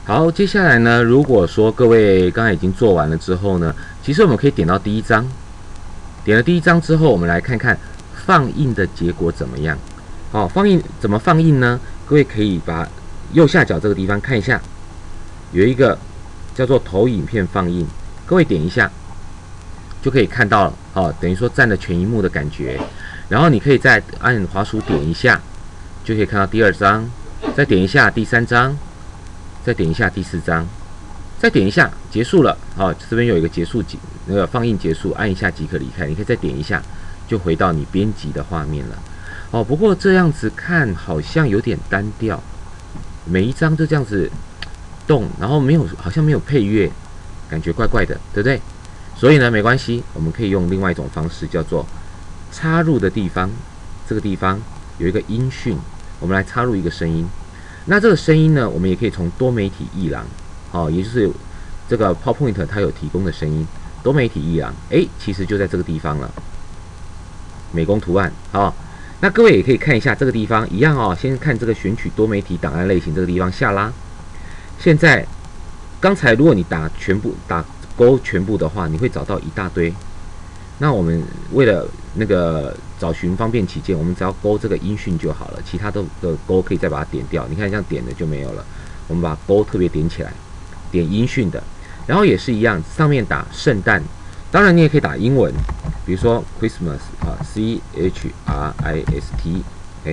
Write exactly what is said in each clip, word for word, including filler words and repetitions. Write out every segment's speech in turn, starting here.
好，接下来呢，如果说各位刚才已经做完了之后呢，其实我们可以点到第一张，点了第一张之后，我们来看看放映的结果怎么样。好，放映怎么放映呢？各位可以把右下角这个地方看一下，有一个叫做投影片放映，各位点一下就可以看到了。好，等于说占了全萤幕的感觉。然后你可以再按滑鼠点一下，就可以看到第二张，再点一下第三张。再点一下第四张，再点一下结束了。好，这边有一个结束那个放映结束，按一下即可离开。你可以再点一下，就回到你编辑的画面了。哦，不过这样子看好像有点单调，每一张就这样子动，然后没有好像没有配乐，感觉怪怪的，对不对？所以呢，没关系，我们可以用另外一种方式，叫做插入的地方，这个地方有一个音讯，我们来插入一个声音。那这个声音呢，我们也可以从多媒体艺廊，哦，也就是这个 PowerPoint 它有提供的声音，多媒体艺廊，哎，其实就在这个地方了。美工图案，好，那各位也可以看一下这个地方一样哦。先看这个选取多媒体档案类型这个地方下拉。现在，刚才如果你打全部打勾全部的话，你会找到一大堆。那我们为了那个找寻方便起见，我们只要勾这个音讯就好了，其他的的勾可以再把它点掉。你看这样点的就没有了，我们把勾特别点起来，点音讯的，然后也是一样，上面打圣诞，当然你也可以打英文，比如说 Christmas 啊 ，C H R I S T， 哎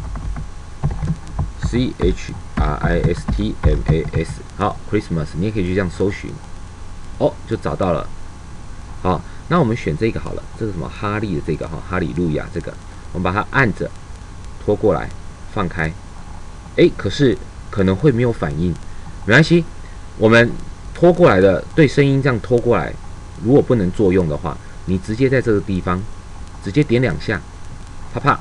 ，C H R I S T M A S， 好 ，Christmas， 你也可以去这样搜寻，哦，就找到了，好。那我们选这个好了，这是什么？哈利的这个哈，哈利路亚这个，我们把它按着拖过来，放开。哎，可是可能会没有反应，没关系，我们拖过来的对声音这样拖过来，如果不能作用的话，你直接在这个地方直接点两下，啪啪，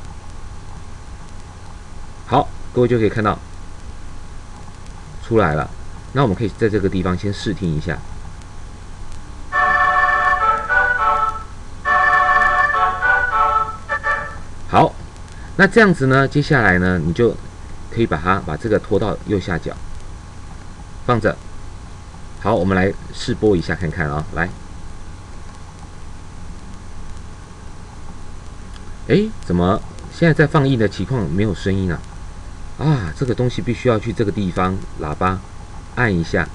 好，各位就可以看到出来了。那我们可以在这个地方先试听一下。好，那这样子呢，接下来呢，你就可以把它把这个拖到右下角，放着。好，我们来试播一下看看啊、哦，来。哎，怎么现在在放映的情况没有声音啊？啊，这个东西必须要去这个地方喇叭按一下。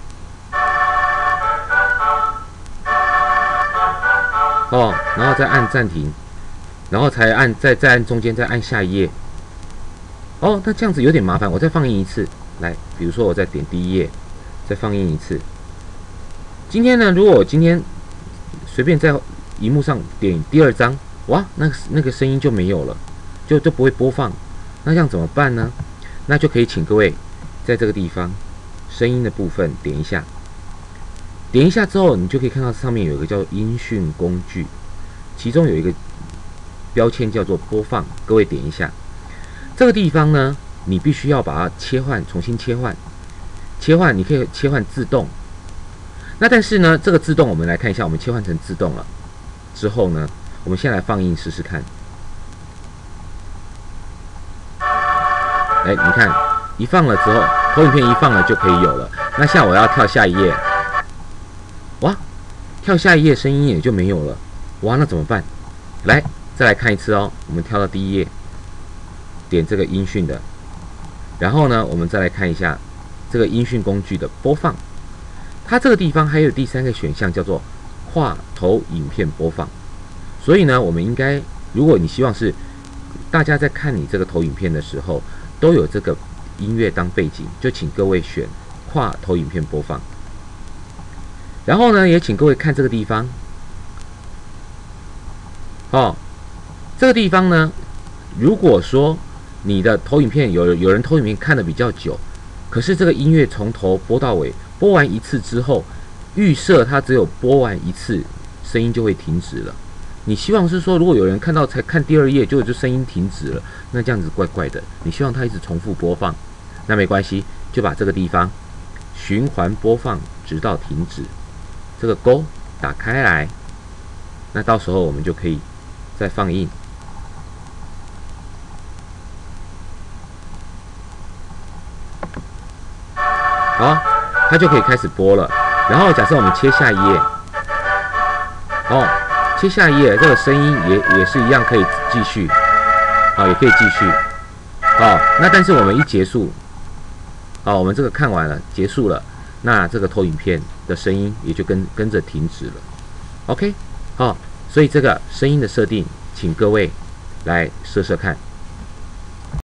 哦，然后再按暂停。然后才按，再再按中间，再按下一页。哦，那这样子有点麻烦，我再放映一次。来，比如说我再点第一页，再放映一次。今天呢，如果我今天随便在荧幕上点第二张，哇，那个那个声音就没有了，就就不会播放。那这样怎么办呢？那就可以请各位在这个地方声音的部分点一下，点一下之后，你就可以看到上面有一个叫音讯工具，其中有一个标签叫做播放，各位点一下。这个地方呢，你必须要把它切换，重新切换，切换你可以切换自动。那但是呢，这个自动我们来看一下，我们切换成自动了之后呢，我们先来放映试试看。哎，你看一放了之后，投影片一放了就可以有了。那现在我要跳下一页，哇，跳下一页声音也就没有了，哇，那怎么办？来。再来看一次哦，我们跳到第一页，点这个音讯的，然后呢，我们再来看一下这个音讯工具的播放。它这个地方还有第三个选项叫做跨投影片播放。所以呢，我们应该，如果你希望是大家在看你这个投影片的时候都有这个音乐当背景，就请各位选跨投影片播放。然后呢，也请各位看这个地方，哦。这个地方呢，如果说你的投影片有有人投影片看得比较久，可是这个音乐从头播到尾，播完一次之后，预设它只有播完一次，声音就会停止了。你希望是说，如果有人看到才看第二页，结果就声音停止了，那这样子怪怪的。你希望它一直重复播放，那没关系，就把这个地方循环播放直到停止，这个勾打开来，那到时候我们就可以再放映。 好，它就可以开始播了。然后假设我们切下一页，哦，切下一页，这个声音也也是一样可以继续，啊，也可以继续。好，那但是我们一结束，好，我们这个看完了，结束了，那这个投影片的声音也就跟跟着停止了。OK， 好，所以这个声音的设定，请各位来设设看。